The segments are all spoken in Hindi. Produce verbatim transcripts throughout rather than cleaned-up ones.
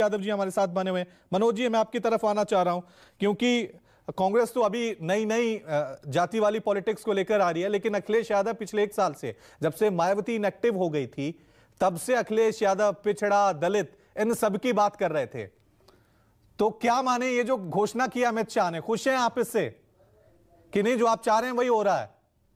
यादव जी हमारे साथ बने हुए हैं। मनोज जी, मैं आपकी तरफ आना चाह रहा हूं क्योंकि कांग्रेस तो अभी नई नई जाति वाली पॉलिटिक्स को लेकर आ रही है, लेकिन अखिलेश यादव पिछले एक साल से, जब से मायावती इनएक्टिव हो गई थी, तब से अखिलेश यादव पिछड़ा, दलित, इन सब की बात कर रहे थे। तो क्या माने ये जो घोषणा किया अमित शाह ने, खुश हैं आप इससे कि नहीं, जो आप चाह रहे हैं वही हो रहा है?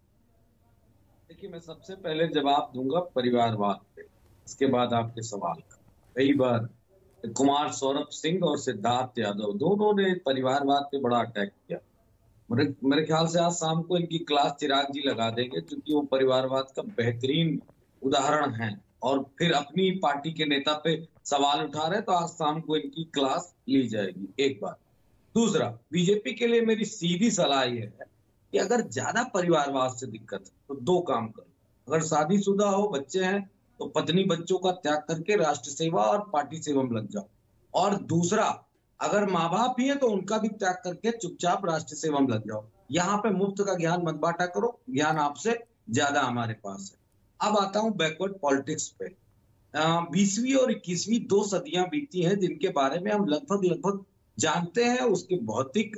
देखिए, मैं सबसे पहले जवाब दूंगा परिवारवाद पे, इसके बाद आपके सवाल का। कई बार कुमार सौरभ सिंह और सिद्धार्थ यादव दोनों ने परिवारवाद पे बड़ा अटैक किया। मेरे मेरे ख्याल से आज शाम को इनकी क्लास चिराग जी लगा देंगे, क्योंकि वो परिवारवाद का बेहतरीन उदाहरण है और फिर अपनी पार्टी के नेता पे सवाल उठा रहे, तो आज शाम को इनकी क्लास ली जाएगी। एक बात। दूसरा, बीजेपी के लिए मेरी सीधी सलाह ये है कि अगर ज्यादा परिवारवाद से दिक्कत है तो दो काम करो। अगर शादीशुदा हो, बच्चे हैं, तो पत्नी बच्चों का त्याग करके राष्ट्र सेवा और पार्टी सेवा में लग जाओ। और दूसरा, अगर माँ बाप ही है तो उनका भी त्याग करके चुपचाप राष्ट्र सेवा में लग जाओ। यहाँ पे मुफ्त का ज्ञान मत बांटा करो, ज्ञान आपसे ज्यादा हमारे पास है। अब आता हूँ बैकवर्ड पॉलिटिक्स पे। बीसवीं और इक्कीसवीं दो सदियां बीती हैं जिनके बारे में हम लगभग लगभग जानते हैं, उसके भौतिक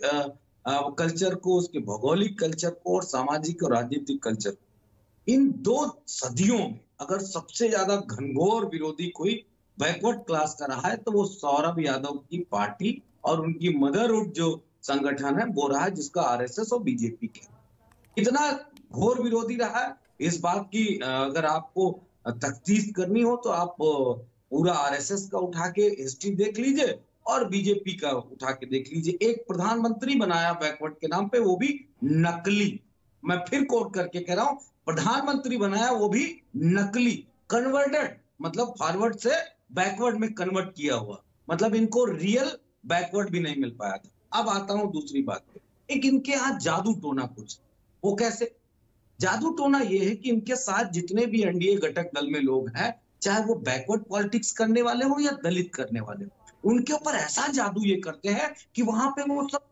कल्चर को, उसके भौगोलिक कल्चर को और सामाजिक और राजनीतिक कल्चर को। इन दो सदियों में अगर सबसे ज्यादा घनघोर विरोधी कोई बैकवर्ड क्लास का रहा है तो वो सौरभ यादव की पार्टी और उनकी मदरहुड जो संगठन है वो रहा है, जिसका आरएसएस और बीजेपी के। इतना घोर विरोधी रहा है, इस बात की अगर आपको तफ्तीश करनी हो तो आप पूरा आरएसएस का उठा के हिस्ट्री देख लीजिए और बीजेपी का उठा के देख लीजिए। एक प्रधानमंत्री बनाया बैकवर्ड के नाम पे, वो भी नकली। मैं फिर कोट करके कह रहा हूं, प्रधानमंत्री बनाया वो भी नकली, कन्वर्टेड, मतलब फॉरवर्ड से बैकवर्ड में कन्वर्ट किया हुआ। मतलब इनको रियल बैकवर्ड भी नहीं मिल पाया था। अब आता हूं दूसरी बात पे। एक इनके यहाँ जादू टोना कुछ, वो कैसे? जादू टोना ये है कि इनके साथ जितने भी एनडीए घटक दल में लोग हैं, चाहे वो बैकवर्ड पॉलिटिक्स करने वाले हो या दलित करने वाले हो, उनके ऊपर ऐसा जादू ये करते हैं कि वहां पे वो सब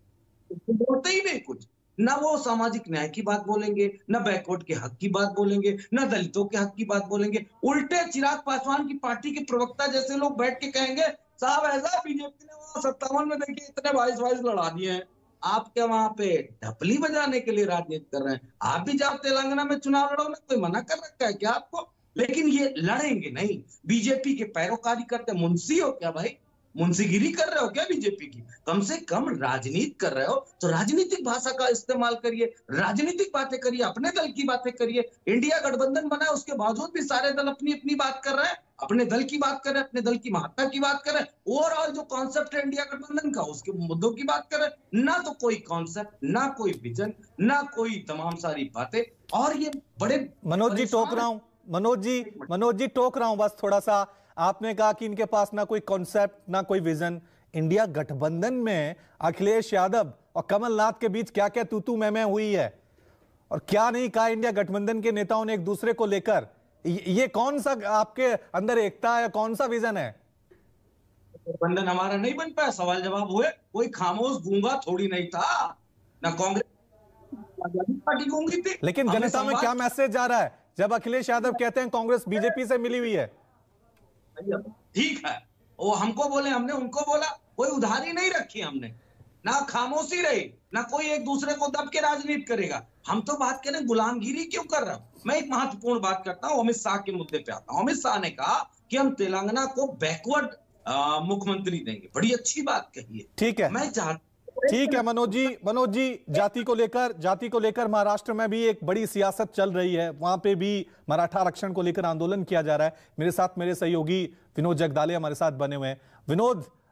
बोलते ही नहीं कुछ। ना वो सामाजिक न्याय की बात बोलेंगे, ना बैकवर्ड के हक की बात बोलेंगे, ना दलितों के हक की बात बोलेंगे। उल्टे चिराग पासवान की पार्टी के प्रवक्ता जैसे लोग बैठ के कहेंगे, साहब ऐसा बीजेपी ने वहां सत्तावन में देखिए इतने बाईस बाईस लड़ा दिए हैं, आप क्या वहां पे ढपली बजाने के लिए राजनीति कर रहे हैं? आप भी जाओ तेलंगाना में चुनाव लड़ो ना, कोई मना कर रखा है क्या आपको? लेकिन ये लड़ेंगे नहीं, बीजेपी के पैरोकारी करते। मुंशी हो क्या भाई? मुंशीगिरी कर रहे हो क्या बीजेपी की? कम से कम राजनीति कर रहे हो तो राजनीतिक भाषा का इस्तेमाल करिए, राजनीतिक बातें करिए, अपने दल की बातें करिए। इंडिया गठबंधन बना है, उसके बावजूद भी सारे दल अपनी अपनी बात कर रहे हैं, अपने दल की बात कर रहे हैं, अपने दल की महत्ता की बात कर रहे हैं। ओवरऑल जो कॉन्सेप्ट है इंडिया गठबंधन का, उसके मुद्दों की बात कर रहे हैं। ना तो कोई कॉन्सेप्ट, ना कोई विजन, ना कोई तमाम सारी बातें। और ये बड़े मनोज जी टोक रहा हूं, मनोज जी मनोज जी टोक रहा हूं बस थोड़ा सा। आपने कहा कि इनके पास ना कोई कॉन्सेप्ट, ना कोई विजन। इंडिया गठबंधन में अखिलेश यादव और कमलनाथ के बीच क्या क्या तू तू मैं मैं हुई है और क्या नहीं कहा इंडिया गठबंधन के नेताओं ने एक दूसरे को लेकर। ये कौन सा आपके अंदर एकता है, कौन सा विजन है? गठबंधन हमारा नहीं बन पाया, सवाल जवाब हुए। कोई खामोश गूंगा थोड़ी नहीं था, ना कांग्रेस पार्टी गूंगी थी। लेकिन जनता में क्या मैसेज जा रहा है जब अखिलेश यादव कहते हैं कांग्रेस बीजेपी से मिली हुई है? ठीक है, वो हमको बोले, हमने उनको बोला, कोई उधारी नहीं रखी हमने, ना खामोशी रही, ना कोई एक दूसरे को दब के राजनीति करेगा। हम तो बात करें गुलामगिरी क्यों कर रहा हूं। मैं एक महत्वपूर्ण बात करता हूं, अमित शाह के मुद्दे पे आता हूं। अमित शाह ने कहा कि हम तेलंगाना को बैकवर्ड मुख्यमंत्री देंगे। बड़ी अच्छी बात कही है, ठीक है, मैं चाहता ठीक है। मनोज जी, मनोज जी जाति को लेकर जाति को लेकर महाराष्ट्र में भी एक बड़ी सियासत चल रही है, वहां पे भी मराठा आरक्षण को लेकर आंदोलन किया जा रहा है। मेरे साथ मेरे सहयोगी विनोद जगदाले हमारे साथ बने हुए हैं। विनोद,